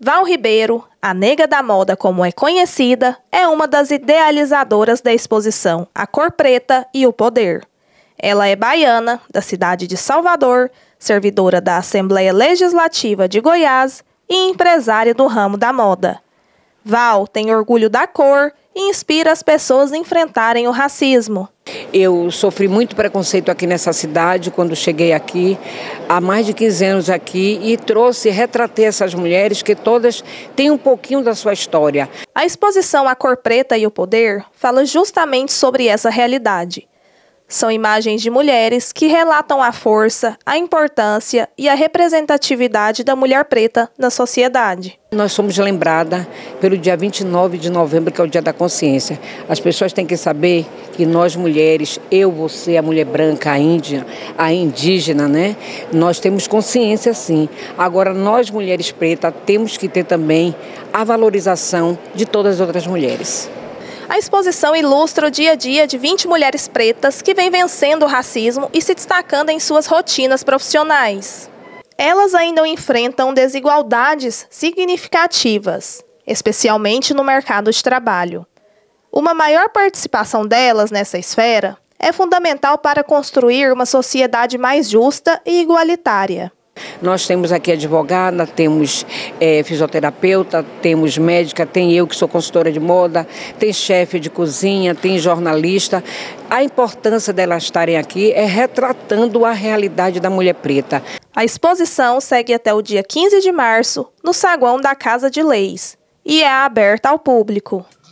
Val Ribeiro, a Nega da Moda como é conhecida, é uma das idealizadoras da exposição A Cor Preta e o Poder. Ela é baiana, da cidade de Salvador, servidora da Assembleia Legislativa de Goiás e empresária do ramo da moda. Val tem orgulho da cor e inspira as pessoas a enfrentarem o racismo. Eu sofri muito preconceito aqui nessa cidade quando cheguei aqui, há mais de 15 anos aqui, e retratei essas mulheres que todas têm um pouquinho da sua história. A exposição A Cor Preta e o Poder fala justamente sobre essa realidade. São imagens de mulheres que relatam a força, a importância e a representatividade da mulher preta na sociedade. Nós somos lembradas pelo dia 29 de novembro, que é o Dia da Consciência. As pessoas têm que saber que nós mulheres, eu, você, a mulher branca, a índia, a indígena, né? Nós temos consciência sim. Agora, nós mulheres pretas temos que ter também a valorização de todas as outras mulheres. A exposição ilustra o dia a dia de 20 mulheres pretas que vêm vencendo o racismo e se destacando em suas rotinas profissionais. Elas ainda enfrentam desigualdades significativas, especialmente no mercado de trabalho. Uma maior participação delas nessa esfera é fundamental para construir uma sociedade mais justa e igualitária. Nós temos aqui advogada, temos fisioterapeuta, temos médica, tem eu que sou consultora de moda, tem chefe de cozinha, tem jornalista. A importância delas estarem aqui é retratando a realidade da mulher preta. A exposição segue até o dia 15 de março no saguão da Casa de Leis e é aberta ao público.